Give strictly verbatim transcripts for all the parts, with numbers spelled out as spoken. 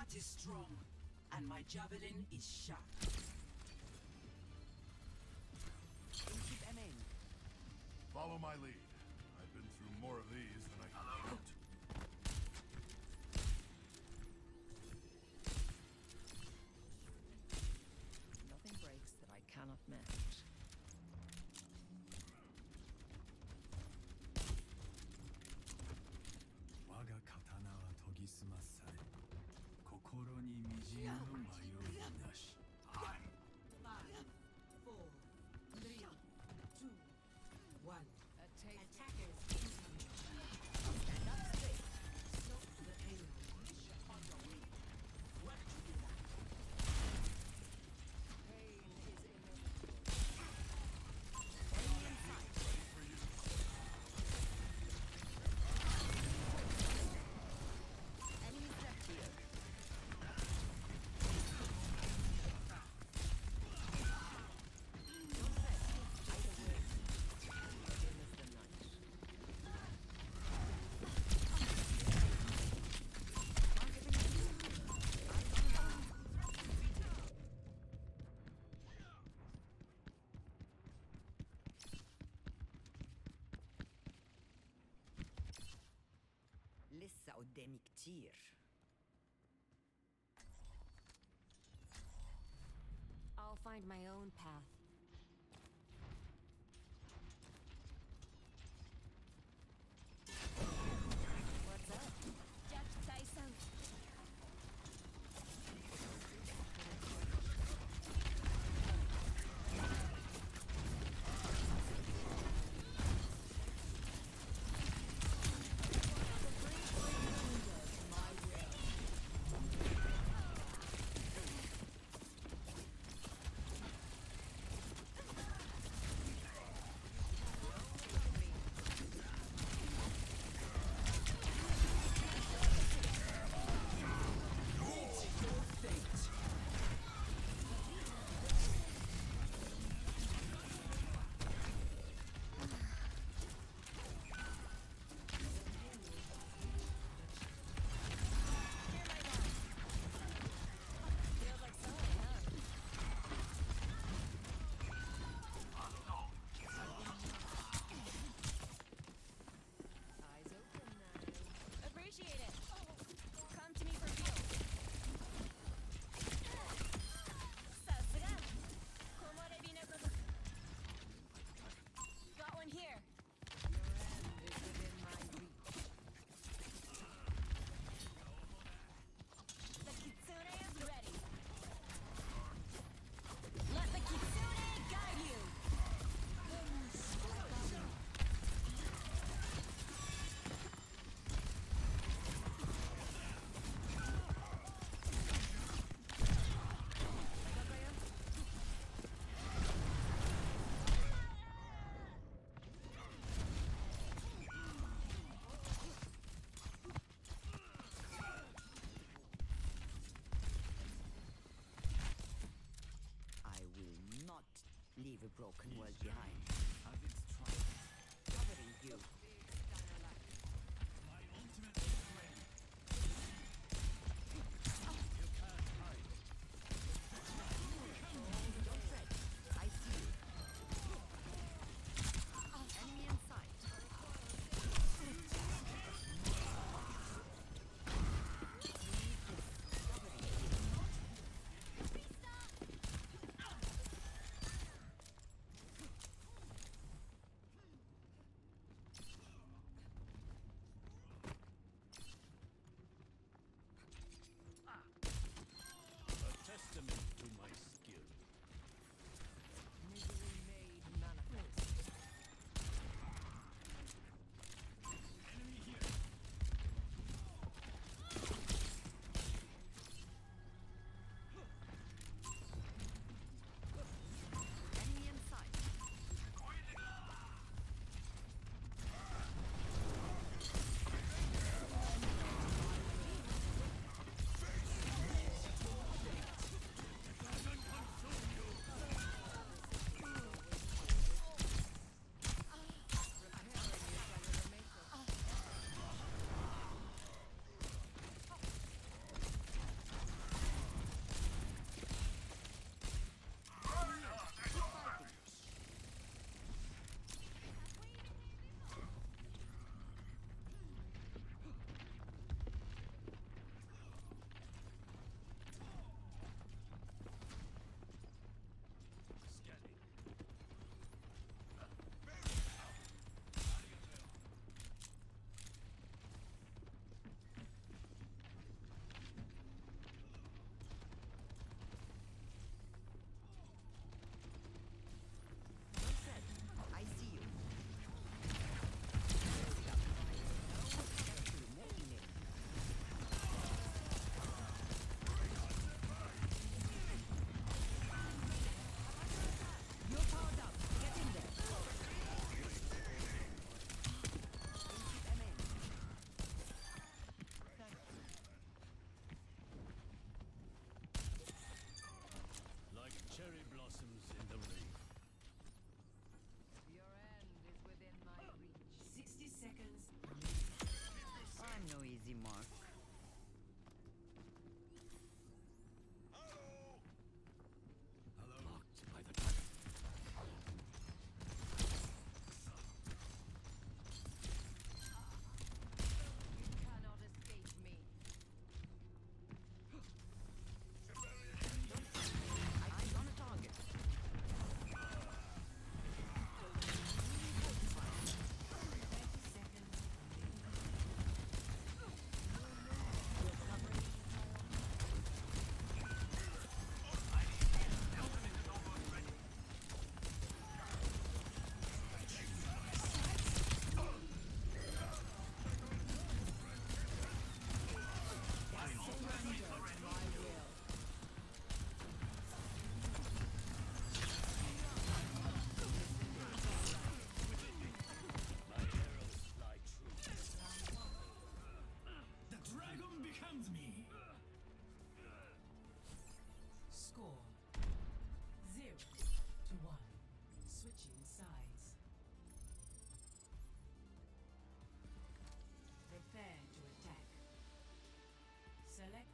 heart is strong, and my javelin is sharp. Keep aiming. Follow my lead. I've been through more of these than I can count. Nothing breaks that I cannot mend. 我が刀は研ぎ澄まされ、心にみじんの迷いなし。 Five, four, three, two, one. Attackers incoming. Stand up straight. Stop to the payload. On your way. What to do that? Pain is inevitable. Enemy in sight. Enemies left here. لسه قدامي كتير. I'll find my own path. What's up? Jack Tyson. Leave a broken world behind. Have its trials. Covering you. My ultimate is ready. You can't hide. Don't fret. I see you. Enemy in sight.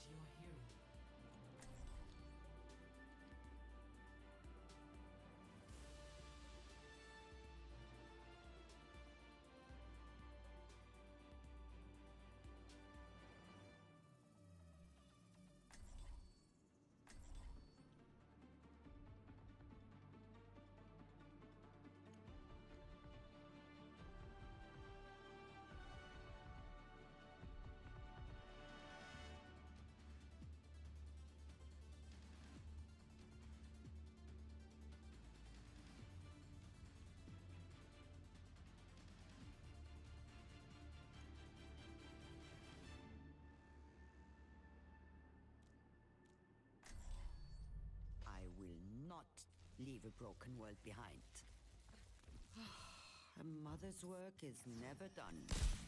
your hero. I will not leave a broken world behind. A mother's work is never done.